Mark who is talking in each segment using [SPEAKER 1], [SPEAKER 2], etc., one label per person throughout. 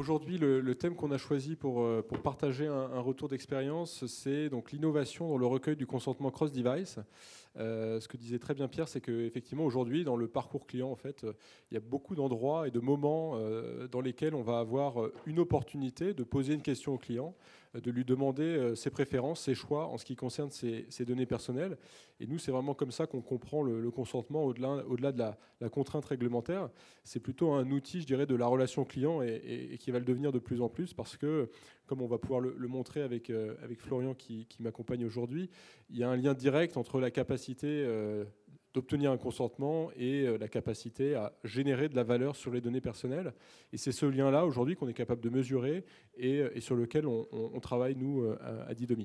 [SPEAKER 1] Aujourd'hui, le thème qu'on a choisi pour partager un retour d'expérience, c'est donc l'innovation dans le recueil du consentement cross-device. Ce que disait très bien Pierre, c'est qu'effectivement, aujourd'hui, dans le parcours client, en fait, il y a beaucoup d'endroits et de moments dans lesquels on va avoir une opportunité de poser une question au client, de lui demander ses préférences, ses choix en ce qui concerne ses données personnelles. Et nous, c'est vraiment comme ça qu'on comprend le consentement au-delà de la contrainte réglementaire. C'est plutôt un outil, je dirais, de la relation client et qui va le devenir de plus en plus parce que, comme on va pouvoir le montrer avec Florian qui m'accompagne aujourd'hui, il y a un lien direct entre la capacité d'obtenir un consentement et la capacité à générer de la valeur sur les données personnelles. Et c'est ce lien-là aujourd'hui qu'on est capable de mesurer et sur lequel on travaille, nous, à Didomi.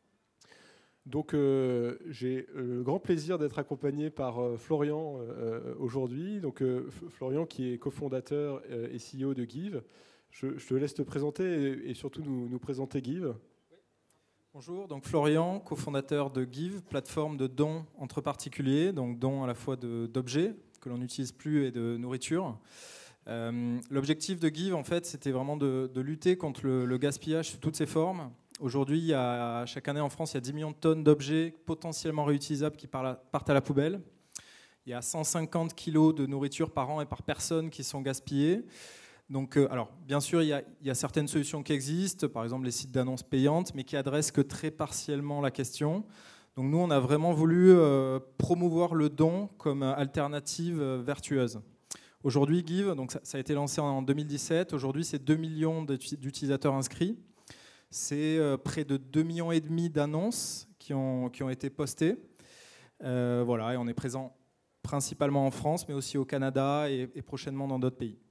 [SPEAKER 1] Donc j'ai le grand plaisir d'être accompagné par Florian aujourd'hui. Donc Florian qui est cofondateur et CEO de Give. Je te laisse te présenter et surtout nous présenter Give.
[SPEAKER 2] Bonjour, donc Florian, cofondateur de Give, plateforme de dons entre particuliers, donc dons à la fois d'objets que l'on n'utilise plus et de nourriture. L'objectif de Give, en fait, c'était vraiment de lutter contre le gaspillage sous toutes ses formes. Aujourd'hui, chaque année en France, il y a 10 millions de tonnes d'objets potentiellement réutilisables qui partent à la poubelle. Il y a 150 kilos de nourriture par an et par personne qui sont gaspillés. Donc, alors, bien sûr, il y a certaines solutions qui existent, par exemple les sites d'annonces payantes, mais qui adressent que très partiellement la question. Donc nous, on a vraiment voulu promouvoir le don comme alternative vertueuse. Aujourd'hui, Give, donc ça a été lancé en 2017. Aujourd'hui, c'est 2 millions d'utilisateurs inscrits. C'est près de 2,5 millions d'annonces qui ont été postées. Voilà, et on est présent principalement en France, mais aussi au Canada et prochainement dans d'autres pays.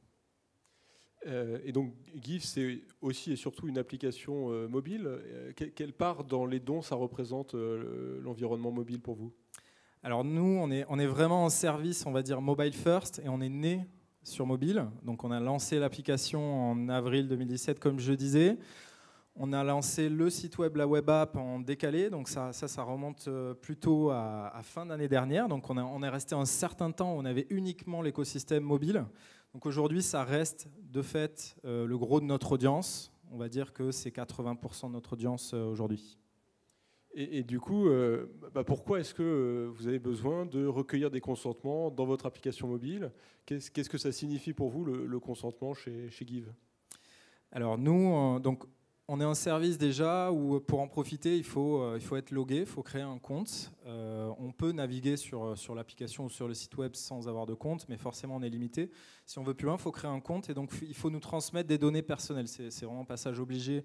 [SPEAKER 1] Et donc Give, c'est aussi et surtout une application mobile. Quelle part dans les dons ça représente l'environnement mobile pour vous?
[SPEAKER 2] Alors nous, on est vraiment en service, on va dire mobile first, et on est né sur mobile. Donc on a lancé l'application en avril 2017, comme je disais. On a lancé le site web, la web app en décalé, donc ça remonte plutôt à fin d'année dernière. Donc on est resté un certain temps où on avait uniquement l'écosystème mobile. Donc aujourd'hui, ça reste de fait le gros de notre audience. On va dire que c'est 80% de notre audience aujourd'hui.
[SPEAKER 1] Et du coup, pourquoi est-ce que vous avez besoin de recueillir des consentements dans votre application mobile? Qu'est-ce que ça signifie pour vous, le consentement chez Give?
[SPEAKER 2] Alors nous, donc, on est un service déjà où pour en profiter, il faut être logué, il faut créer un compte. On peut naviguer sur l'application ou sur le site web sans avoir de compte, mais forcément on est limité. Si on veut plus loin, il faut créer un compte et donc il faut nous transmettre des données personnelles. C'est vraiment un passage obligé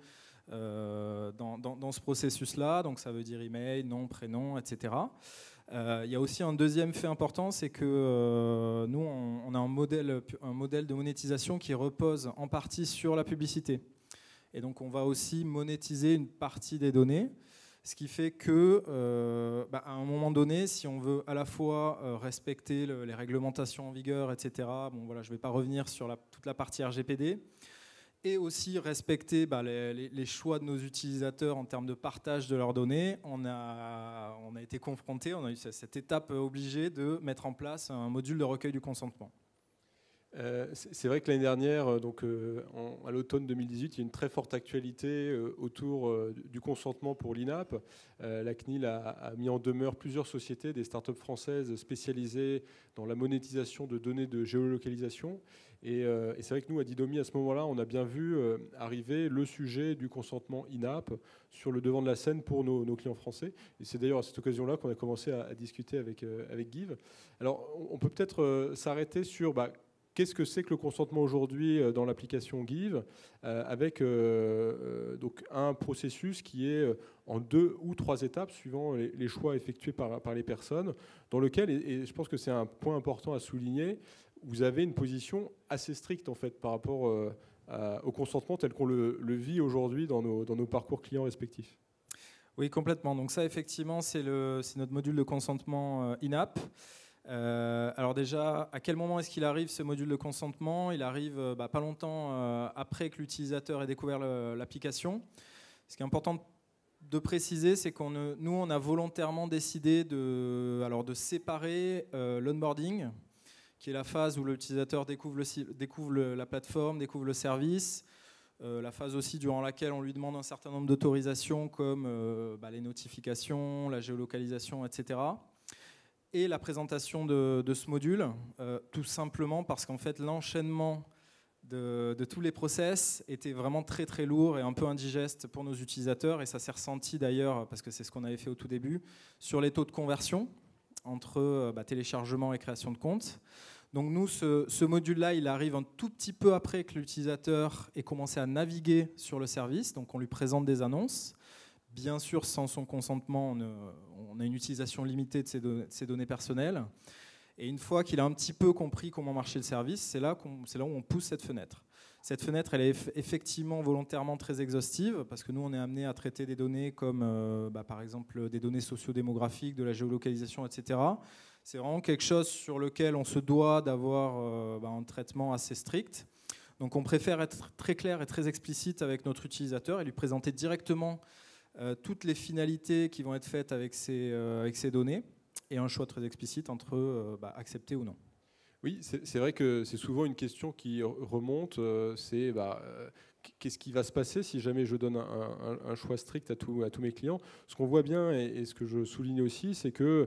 [SPEAKER 2] dans ce processus-là. Donc ça veut dire email, nom, prénom, etc. Il y a aussi un deuxième fait important, c'est que nous, on a un modèle de monétisation qui repose en partie sur la publicité. Et donc, on va aussi monétiser une partie des données, ce qui fait que, à un moment donné, si on veut à la fois respecter les réglementations en vigueur, etc., bon, voilà, je ne vais pas revenir sur toute la partie RGPD, et aussi respecter les choix de nos utilisateurs en termes de partage de leurs données, on a été confronté, on a eu cette étape obligée de mettre en place un module de recueil du consentement.
[SPEAKER 1] C'est vrai que l'année dernière, donc, à l'automne 2018, il y a une très forte actualité autour du consentement pour l'INAP. La CNIL a mis en demeure plusieurs sociétés, des startups françaises spécialisées dans la monétisation de données de géolocalisation. Et c'est vrai que nous, à Didomi, à ce moment-là, on a bien vu arriver le sujet du consentement INAP sur le devant de la scène pour nos clients français. Et c'est d'ailleurs à cette occasion-là qu'on a commencé à discuter avec Give. Alors, on peut peut-être s'arrêter sur... qu'est-ce que c'est que le consentement aujourd'hui dans l'application Give avec donc un processus qui est en 2 ou 3 étapes suivant les choix effectués par les personnes, dans lequel, et je pense que c'est un point important à souligner, vous avez une position assez stricte en fait par rapport au consentement tel qu'on le vit aujourd'hui dans nos parcours clients respectifs.
[SPEAKER 2] Oui, complètement. Donc ça, effectivement, c'est notre module de consentement in-app. Alors déjà, à quel moment est-ce qu'il arrive ce module de consentement? Il arrive pas longtemps après que l'utilisateur ait découvert l'application. Ce qui est important de préciser, c'est nous, on a volontairement décidé de séparer l'onboarding, qui est la phase où l'utilisateur découvre la plateforme, découvre le service, La phase aussi durant laquelle on lui demande un certain nombre d'autorisations comme les notifications, la géolocalisation, etc. Et la présentation de ce module, tout simplement parce qu'en fait l'enchaînement de tous les process était vraiment très très lourd et un peu indigeste pour nos utilisateurs, et ça s'est ressenti d'ailleurs, parce que c'est ce qu'on avait fait au tout début, sur les taux de conversion entre téléchargement et création de compte. Donc nous, ce module-là, il arrive un tout petit peu après que l'utilisateur ait commencé à naviguer sur le service, donc on lui présente des annonces. Bien sûr, sans son consentement, on a une utilisation limitée de ses données personnelles. Et une fois qu'il a un petit peu compris comment marchait le service, c'est là où on pousse cette fenêtre. Cette fenêtre, elle est effectivement volontairement très exhaustive, parce que nous, on est amené à traiter des données comme, par exemple, des données sociodémographiques, de la géolocalisation, etc. C'est vraiment quelque chose sur lequel on se doit d'avoir un traitement assez strict. Donc on préfère être très clair et très explicite avec notre utilisateur et lui présenter directement toutes les finalités qui vont être faites avec ces données, et un choix très explicite entre accepter ou non.
[SPEAKER 1] Oui, c'est vrai que c'est souvent une question qui remonte, c'est qu'est-ce qui va se passer si jamais je donne un choix strict à tous mes clients. Ce qu'on voit bien, et ce que je souligne aussi, c'est que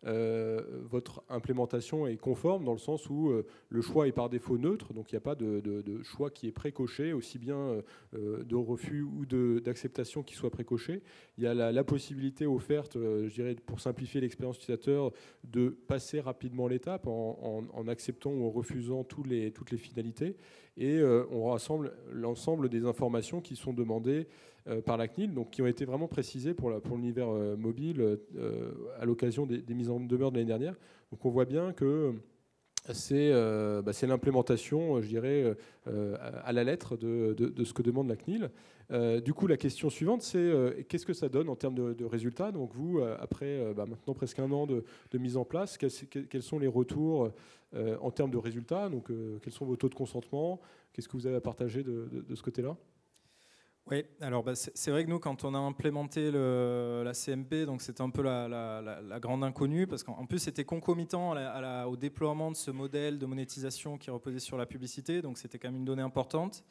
[SPEAKER 1] votre implémentation est conforme dans le sens où le choix est par défaut neutre, donc il n'y a pas de choix qui est précoché, aussi bien de refus ou d'acceptation qui soit précoché. Il y a la possibilité offerte, je dirais, pour simplifier l'expérience utilisateur, de passer rapidement l'étape en acceptant ou en refusant toutes les finalités, et on rassemble l'ensemble des informations qui sont demandées par la CNIL, donc qui ont été vraiment précisées pour l'univers mobile à l'occasion des mises en demeure de l'année dernière. Donc on voit bien que c'est l'implémentation, je dirais, à la lettre de ce que demande la CNIL. Du coup, la question suivante, c'est qu'est-ce que ça donne en termes de résultats? Donc vous, après maintenant presque un an de mise en place, quels sont les retours en termes de résultats? Donc quels sont vos taux de consentement? Qu'est-ce que vous avez à partager de ce côté-là?
[SPEAKER 2] Oui, alors c'est vrai que nous, quand on a implémenté la CMP, donc c'était un peu la grande inconnue, parce qu'en plus c'était concomitant au déploiement de ce modèle de monétisation qui reposait sur la publicité, donc c'était quand même une donnée importante.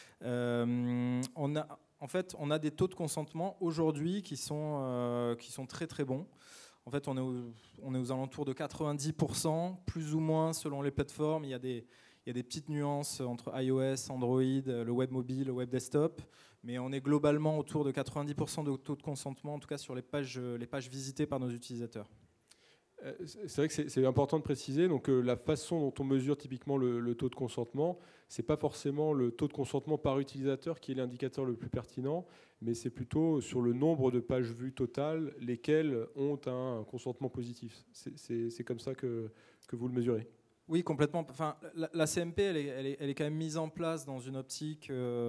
[SPEAKER 2] On a des taux de consentement aujourd'hui qui sont très très bons. En fait, on est aux alentours de 90%, plus ou moins selon les plateformes. Il y a des petites nuances entre iOS, Android, le web mobile, le web desktop, mais on est globalement autour de 90% de taux de consentement, en tout cas sur les pages visitées par nos utilisateurs.
[SPEAKER 1] C'est vrai que c'est important de préciser. Donc la façon dont on mesure typiquement le taux de consentement, c'est pas forcément le taux de consentement par utilisateur qui est l'indicateur le plus pertinent, mais c'est plutôt sur le nombre de pages vues totales, lesquelles ont un consentement positif. C'est comme ça que vous le mesurez.
[SPEAKER 2] Oui, complètement. Enfin, la CMP, elle est quand même mise en place dans une optique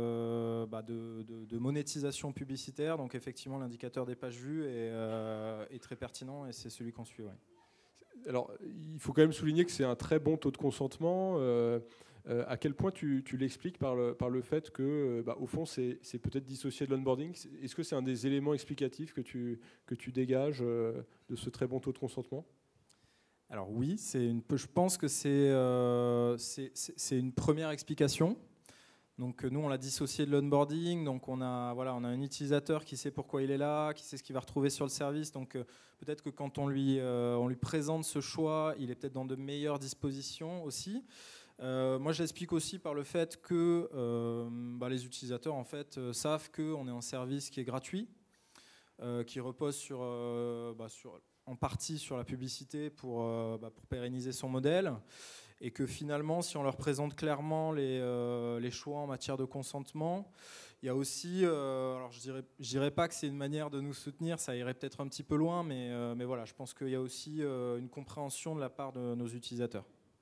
[SPEAKER 2] de monétisation publicitaire. Donc effectivement, l'indicateur des pages vues est très pertinent, et c'est celui qu'on suit. Ouais.
[SPEAKER 1] Alors, il faut quand même souligner que c'est un très bon taux de consentement. À quel point tu l'expliques par le fait que, au fond, c'est peut-être dissocié de l'onboarding? Est-ce que c'est un des éléments explicatifs que tu dégages de ce très bon taux de consentement?
[SPEAKER 2] Alors oui, je pense que c'est une première explication. Donc nous, on l'a dissocié de l'onboarding. Donc on a un utilisateur qui sait pourquoi il est là, qui sait ce qu'il va retrouver sur le service. Donc peut-être que quand on lui présente ce choix, il est peut-être dans de meilleures dispositions aussi. Moi, je l'explique aussi par le fait que les utilisateurs en fait savent qu'on est un service qui est gratuit, qui repose en partie sur la publicité pour pérenniser son modèle, et que finalement, si on leur présente clairement les choix en matière de consentement, il y a aussi, alors je dirais pas que c'est une manière de nous soutenir, ça irait peut-être un petit peu loin, mais voilà, je pense qu'il y a aussi une compréhension de la part de nos utilisateurs.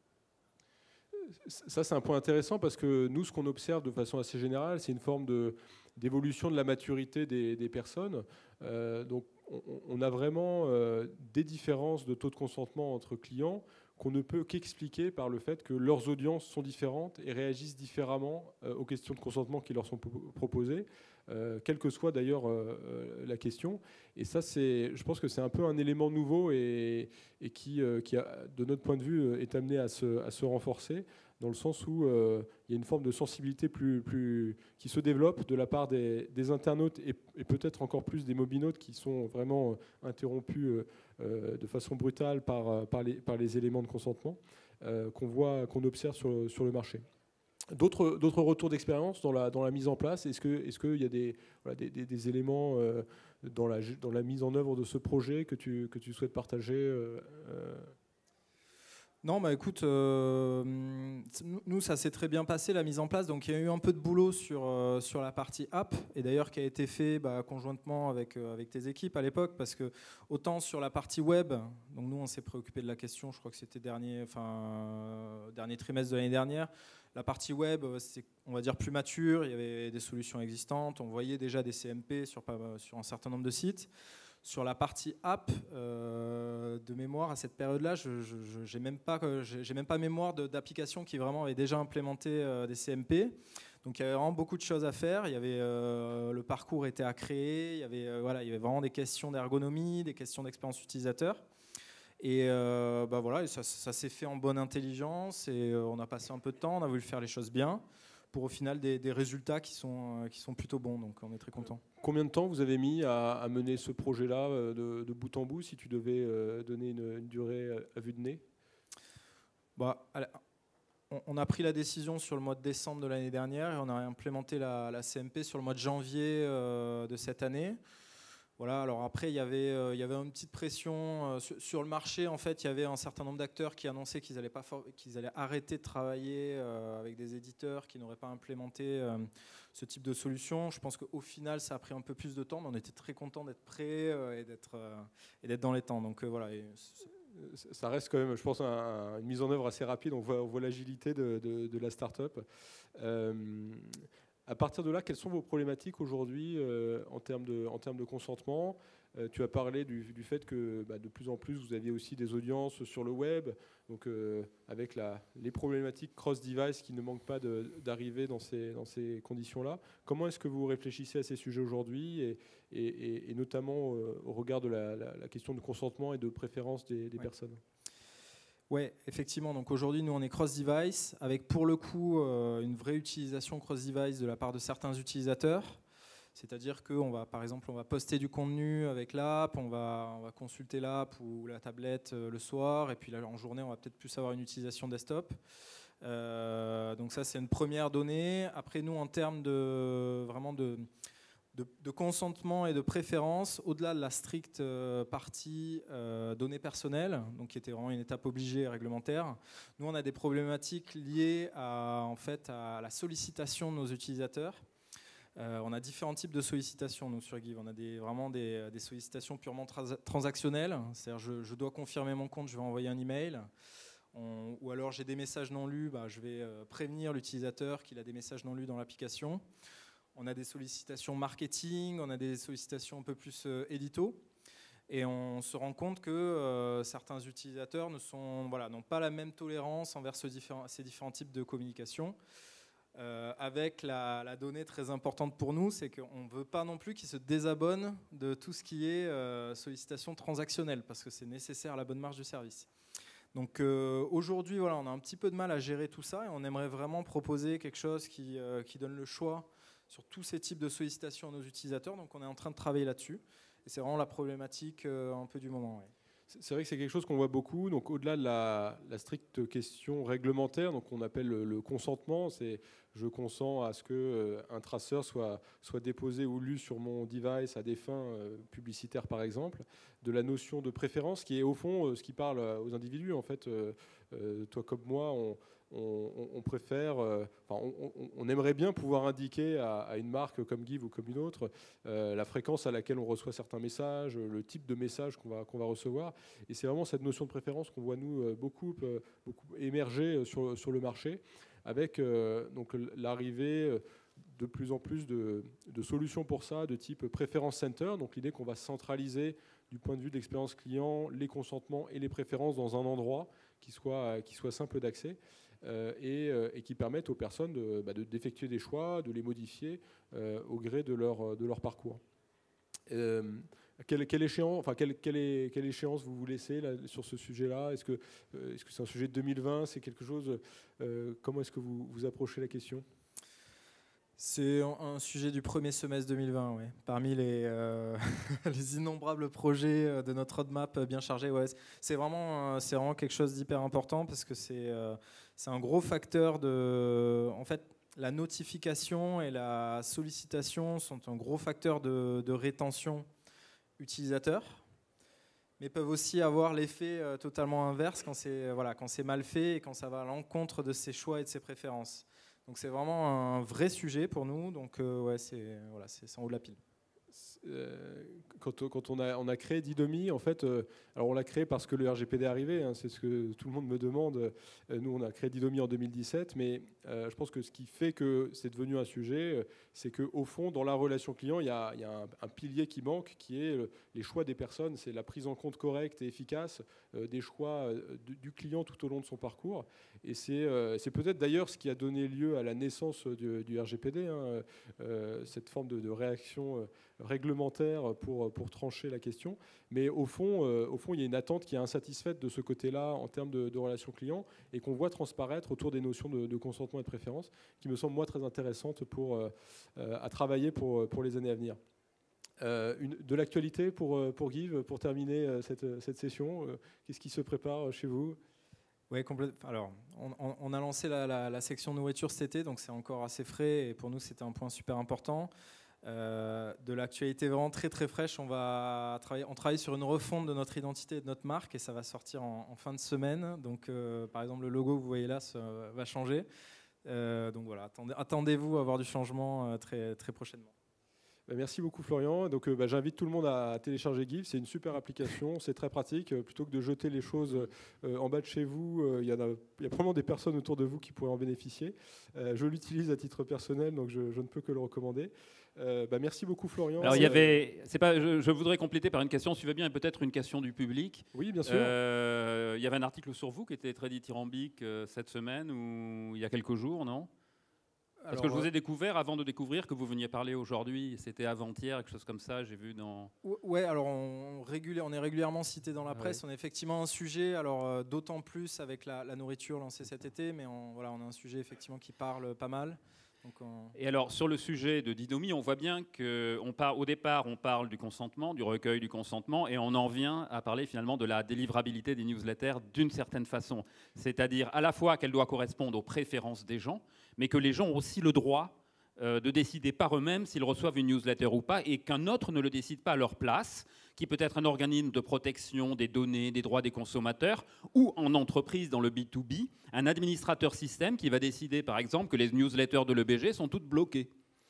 [SPEAKER 1] Ça, c'est un point intéressant, parce que nous, ce qu'on observe de façon assez générale, c'est une forme d'évolution de la maturité des personnes. Donc, on a vraiment des différences de taux de consentement entre clients qu'on ne peut qu'expliquer par le fait que leurs audiences sont différentes et réagissent différemment aux questions de consentement qui leur sont proposées, quelle que soit d'ailleurs la question. Et ça, je pense que c'est un peu un élément nouveau et et qui de notre point de vue, est amené à se renforcer, dans le sens où il y a une forme de sensibilité qui se développe de la part des internautes et peut-être encore plus des mobinautes qui sont vraiment interrompus de façon brutale par les éléments de consentement qu'on observe sur le marché. D'autres retours d'expérience dans la mise en place? Est-ce qu'il y a des éléments dans la mise en œuvre de ce projet que tu souhaites partager?
[SPEAKER 2] Non, bah écoute, nous ça s'est très bien passé la mise en place, donc il y a eu un peu de boulot sur la partie app, et d'ailleurs qui a été fait conjointement avec tes équipes à l'époque, parce que autant sur la partie web, donc nous on s'est préoccupé de la question, je crois que c'était dernier trimestre de l'année dernière. La partie web, c'est, on va dire, plus mature, il y avait des solutions existantes, on voyait déjà des CMP sur un certain nombre de sites. Sur la partie app, de mémoire, à cette période-là, je n'ai même pas mémoire d'applications qui vraiment avaient déjà implémenté des CMP. Donc il y avait vraiment beaucoup de choses à faire. Il y avait, le parcours était à créer, il y avait vraiment des questions d'ergonomie, des questions d'expérience utilisateur. Et et ça s'est fait en bonne intelligence, et on a passé un peu de temps, on a voulu faire les choses bien, pour au final des résultats qui sont plutôt bons, donc on est très content.
[SPEAKER 1] Combien de temps vous avez mis à mener ce projet-là de bout en bout, si tu devais donner une durée à vue de nez?
[SPEAKER 2] On a pris la décision sur le mois de décembre de l'année dernière, et on a implémenté la CMP sur le mois de janvier de cette année. Voilà, alors après, il y avait une petite pression sur le marché. En fait, il y avait un certain nombre d'acteurs qui annonçaient qu'ils allaient arrêter de travailler avec des éditeurs qui n'auraient pas implémenté ce type de solution. Je pense qu'au final, ça a pris un peu plus de temps, mais on était très contents d'être prêts et d'être dans les temps. Donc voilà.
[SPEAKER 1] Ça reste quand même, je pense, une mise en œuvre assez rapide. On voit l'agilité de la start-up. À partir de là, quelles sont vos problématiques aujourd'hui en termes de consentement? Tu as parlé du fait que de plus en plus, vous aviez aussi des audiences sur le web, donc avec les problématiques cross-device qui ne manquent pas d'arriver dans ces conditions-là. Comment est-ce que vous réfléchissez à ces sujets aujourd'hui, et notamment au regard de la question de consentement et de préférence des personnes?
[SPEAKER 2] Oui, effectivement. Donc aujourd'hui, nous, on est cross-device, avec pour le coup une vraie utilisation cross-device de la part de certains utilisateurs. C'est-à-dire qu'on va, par exemple, on va poster du contenu avec l'app, on va consulter l'app ou la tablette le soir, et puis là, en journée, on va peut-être plus avoir une utilisation desktop. Donc ça, c'est une première donnée. Après, nous, en termes de consentement et de préférence, au-delà de la stricte partie données personnelles, donc qui était vraiment une étape obligée et réglementaire, nous on a des problématiques liées à la sollicitation de nos utilisateurs. On a différents types de sollicitations, nous, sur Give. On a vraiment des sollicitations purement transactionnelles, c'est-à-dire je dois confirmer mon compte, je vais envoyer un email. Ou alors j'ai des messages non lus, je vais prévenir l'utilisateur qu'il a des messages non lus dans l'application. On a des sollicitations marketing, on a des sollicitations un peu plus édito. Et on se rend compte que certains utilisateurs n'ont pas la même tolérance envers ces différents types de communication. Avec la donnée très importante pour nous, c'est qu'on ne veut pas non plus qu'ils se désabonnent de tout ce qui est sollicitation transactionnelle, parce que c'est nécessaire à la bonne marge du service. Donc aujourd'hui, on a un petit peu de mal à gérer tout ça, et on aimerait vraiment proposer quelque chose qui donne le choix sur tous ces types de sollicitations à nos utilisateurs. Donc on est en train de travailler là-dessus, et c'est vraiment la problématique un peu du moment. Ouais.
[SPEAKER 1] C'est vrai que c'est quelque chose qu'on voit beaucoup. Donc au-delà de la stricte question réglementaire, donc on appelle le consentement, c'est je consens à ce qu'un traceur soit déposé ou lu sur mon device à des fins publicitaires, par exemple. De la notion de préférence, qui est au fond ce qui parle aux individus. En fait, toi comme moi, on préfère, on aimerait bien pouvoir indiquer à une marque comme Give ou comme une autre la fréquence à laquelle on reçoit certains messages, le type de message qu'on va recevoir. Et c'est vraiment cette notion de préférence qu'on voit nous beaucoup émerger sur le marché, avec donc l'arrivée de plus en plus de solutions pour ça, de type Preference Center. Donc l'idée qu'on va centraliser du point de vue de l'expérience client les consentements et les préférences dans un endroit qui soit simple d'accès. Et qui permettent aux personnes d'effectuer des choix, de les modifier au gré de leur parcours. Quelle échéance vous vous laissez là, sur ce sujet-là? Est-ce que c'est un sujet de 2020? C'est quelque chose... comment est-ce que vous approchez la question?
[SPEAKER 2] C'est un sujet du premier semestre 2020, ouais. Parmi les, les innombrables projets de notre roadmap bien chargé. Ouais. C'est vraiment quelque chose d'hyper important parce que c'est un gros facteur de... En fait, la notification et la sollicitation sont un gros facteur de rétention utilisateur, mais peuvent aussi avoir l'effet totalement inverse quand c'est mal fait et quand ça va à l'encontre de ses choix et de ses préférences. Donc c'est vraiment un vrai sujet pour nous. Donc ouais, c'est en haut de la pile.
[SPEAKER 1] Quand on a créé Didomi, en fait, alors on l'a créé parce que le RGPD est arrivé, hein, c'est ce que tout le monde me demande. Nous, on a créé Didomi en 2017, mais je pense que ce qui fait que c'est devenu un sujet, c'est qu'au fond, dans la relation client, il y a un pilier qui manque, qui est les choix des personnes. C'est la prise en compte correcte et efficace des choix du client tout au long de son parcours. Et c'est peut-être d'ailleurs ce qui a donné lieu à la naissance du RGPD, hein, cette forme de réaction réglementaire pour trancher la question. Mais au fond, il y a une attente qui est insatisfaite de ce côté-là en termes de relations clients et qu'on voit transparaître autour des notions de consentement et de préférence qui me semblent, moi, très intéressantes à travailler pour les années à venir. De l'actualité pour Give, pour terminer cette session, qu'est-ce qui se prépare chez vous?
[SPEAKER 2] Oui, complètement. Alors, on a lancé la section nourriture cet été, donc c'est encore assez frais et pour nous, c'était un point super important. De l'actualité vraiment très très fraîche, on travaille sur une refonte de notre identité et de notre marque et ça va sortir en fin de semaine. Donc, par exemple, le logo que vous voyez là va changer. Donc voilà, attendez-vous à avoir du changement très, très prochainement.
[SPEAKER 1] Merci beaucoup Florian. Donc, j'invite tout le monde à télécharger Give. C'est une super application, c'est très pratique. Plutôt que de jeter les choses en bas de chez vous, il y a probablement des personnes autour de vous qui pourraient en bénéficier. Je l'utilise à titre personnel, donc je ne peux que le recommander. Merci beaucoup Florian.
[SPEAKER 3] Alors je voudrais compléter par une question, si tu veux bien, et peut-être une question du public.
[SPEAKER 1] Oui, bien sûr.
[SPEAKER 3] Il y avait un article sur vous qui était très dithyrambique cette semaine ou il y a quelques jours, non? Parce que je vous ai découvert avant de découvrir que vous veniez parler aujourd'hui. C'était avant-hier, quelque chose comme ça, j'ai vu dans...
[SPEAKER 2] Ouais, alors on est régulièrement cité dans la presse. Ouais. On a effectivement un sujet, alors d'autant plus avec la nourriture lancée cet été, mais on a un sujet effectivement qui parle pas mal. Donc
[SPEAKER 3] Et alors, sur le sujet de Didomi, on voit bien qu'au départ, on parle du consentement, du recueil du consentement, et on en vient à parler finalement de la délivrabilité des newsletters d'une certaine façon. C'est-à-dire à la fois qu'elle doit correspondre aux préférences des gens, mais que les gens ont aussi le droit de décider par eux-mêmes s'ils reçoivent une newsletter ou pas, et qu'un autre ne le décide pas à leur place, qui peut être un organisme de protection des données, des droits des consommateurs, ou en entreprise dans le B2B, un administrateur système qui va décider par exemple que les newsletters de l'EBG sont toutes bloquées.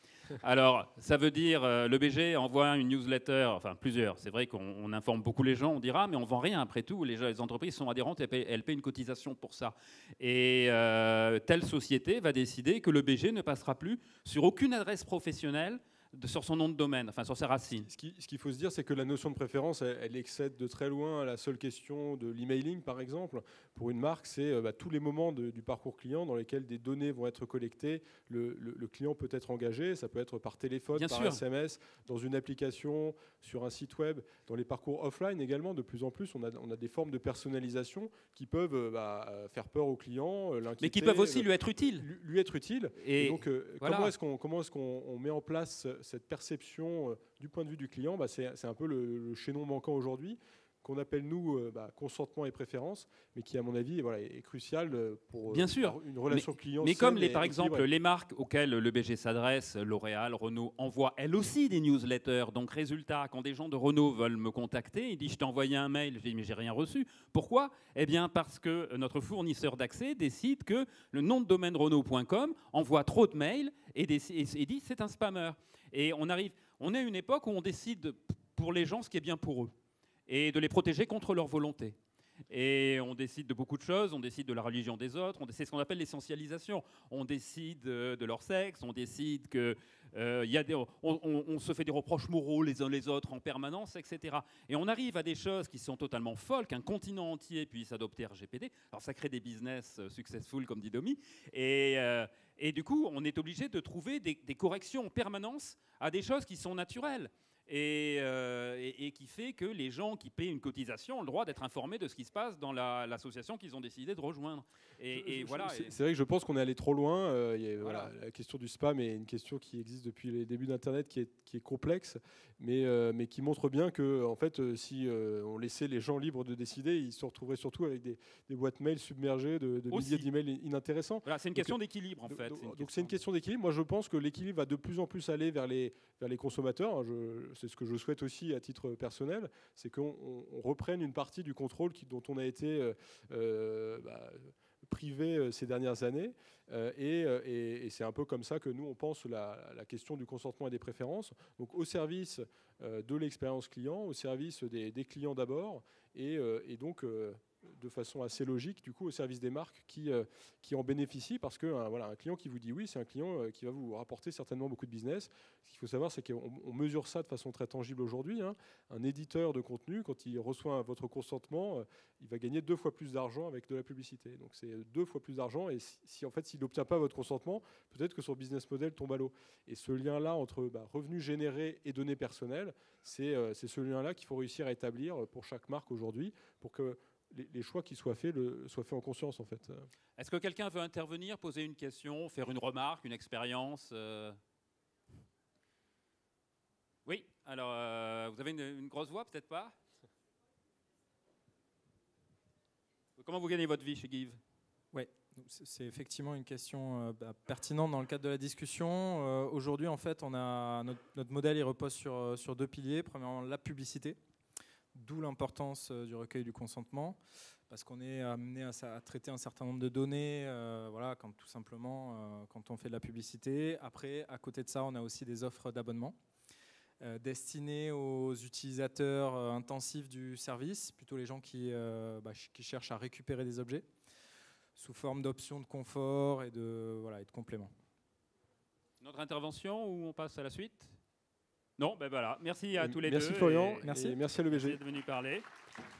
[SPEAKER 3] Alors, ça veut dire l'EBG envoie une newsletter, enfin plusieurs, c'est vrai qu'on informe beaucoup les gens, on dira, mais on ne vend rien après tout, les entreprises sont adhérentes, elles paient une cotisation pour ça. Et telle société va décider que l'EBG ne passera plus sur aucune adresse professionnelle sur son nom de domaine, enfin sur ses racines.
[SPEAKER 1] Ce qu'il faut se dire, c'est que la notion de préférence, elle excède de très loin à la seule question de l'emailing, par exemple. Pour une marque, c'est tous les moments du parcours client dans lesquels des données vont être collectées. Le client peut être engagé, ça peut être par téléphone,
[SPEAKER 3] Bien
[SPEAKER 1] par
[SPEAKER 3] sûr.
[SPEAKER 1] SMS, dans une application, sur un site web, dans les parcours offline également. De plus en plus, on a des formes de personnalisation qui peuvent faire peur au client, l'inquiéter.
[SPEAKER 3] Mais qui peuvent aussi lui être utiles.
[SPEAKER 1] Lui être utiles. Et donc,
[SPEAKER 3] voilà.
[SPEAKER 1] comment est-ce qu'on met en place cette perception du point de vue du client? C'est un peu le chaînon manquant aujourd'hui, qu'on appelle nous consentement et préférence, mais qui à mon avis est crucial pour
[SPEAKER 3] Bien sûr.
[SPEAKER 1] Une relation client.
[SPEAKER 3] Mais comme par exemple les marques auxquelles l'EBG s'adresse, L'Oréal, Renault, envoient elles aussi des newsletters. Donc résultat, quand des gens de Renault veulent me contacter, ils disent je t'ai envoyé un mail, je dis mais j'ai rien reçu. Pourquoi? Eh bien parce que notre fournisseur d'accès décide que le nom de domaine Renault.com envoie trop de mails et dit c'est un spammer. Et on est à une époque où on décide pour les gens ce qui est bien pour eux et de les protéger contre leur volonté. Et on décide de beaucoup de choses, on décide de la religion des autres, c'est ce qu'on appelle l'essentialisation. On décide de leur sexe, on décide que on se fait des reproches moraux les uns les autres en permanence, etc. Et on arrive à des choses qui sont totalement folles, qu'un continent entier puisse adopter RGPD. Alors ça crée des business successful, comme dit Domi. Et du coup, on est obligé de trouver des corrections en permanence à des choses qui sont naturelles. et qui fait que les gens qui paient une cotisation ont le droit d'être informés de ce qui se passe dans l'association qu'ils ont décidé de rejoindre. Voilà.
[SPEAKER 1] C'est vrai que je pense qu'on est allé trop loin. Voilà, la question du spam est une question qui existe depuis les débuts d'Internet, qui est complexe, mais qui montre bien que en fait, si on laissait les gens libres de décider, ils se retrouveraient surtout avec des boîtes mail submergées de milliers d'emails inintéressants.
[SPEAKER 3] Voilà, c'est une question d'équilibre en fait.
[SPEAKER 1] Donc c'est une question d'équilibre. Moi, je pense que l'équilibre va de plus en plus aller vers les consommateurs. C'est ce que je souhaite aussi à titre personnel, c'est qu'on reprenne une partie du contrôle dont on a été privé ces dernières années. Et c'est un peu comme ça que nous, on pense la question du consentement et des préférences. Donc au service de l'expérience client, au service des clients d'abord, et donc de façon assez logique, du coup, au service des marques qui en bénéficient, parce que voilà, un client qui vous dit oui, c'est un client qui va vous rapporter certainement beaucoup de business. Ce qu'il faut savoir, c'est qu'on mesure ça de façon très tangible aujourd'hui. Un éditeur de contenu, quand il reçoit votre consentement, il va gagner 2 fois plus d'argent avec de la publicité. Donc c'est 2 fois plus d'argent, et si en fait, s'il n'obtient pas votre consentement, peut-être que son business model tombe à l'eau. Et ce lien-là entre revenus générés et données personnelles, c'est ce lien-là qu'il faut réussir à établir pour chaque marque aujourd'hui, pour que les choix qui soient faits en conscience, en fait.
[SPEAKER 3] Est-ce que quelqu'un veut intervenir, poser une question, faire une remarque, une expérience Oui, alors vous avez une grosse voix, peut-être pas? Comment vous gagnez votre vie chez Give?
[SPEAKER 2] Oui, c'est effectivement une question pertinente dans le cadre de la discussion. Aujourd'hui, en fait, notre modèle il repose sur 2 piliers. Premièrement, la publicité. D'où l'importance du recueil du consentement, parce qu'on est amené à traiter un certain nombre de données, voilà, tout simplement quand on fait de la publicité. Après, à côté de ça, on a aussi des offres d'abonnement destinées aux utilisateurs intensifs du service, plutôt les gens qui cherchent à récupérer des objets, sous forme d'options de confort et de compléments.
[SPEAKER 3] Notre intervention ou on passe à la suite? Non, ben voilà. Merci à tous les deux.
[SPEAKER 1] Merci Florian,
[SPEAKER 3] merci
[SPEAKER 1] et merci à l'EBG.
[SPEAKER 3] d'être venu parler.